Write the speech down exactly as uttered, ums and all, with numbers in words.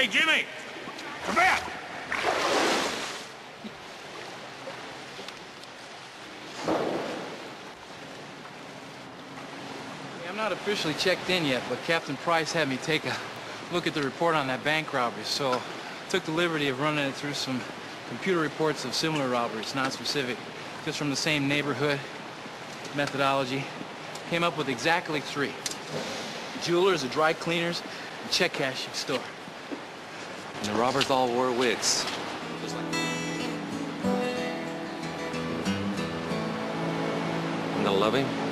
Hey, Jimmy! Come here! I'm not officially checked in yet, but Captain Price had me take a look at the report on that bank robbery, so I took the liberty of running it through some computer reports of similar robberies, non-specific, just from the same neighborhood, methodology. Came up with exactly three. Jewelers, a dry cleaners, and check cashing store. And the robbers all wore wigs. Just like... And the loving?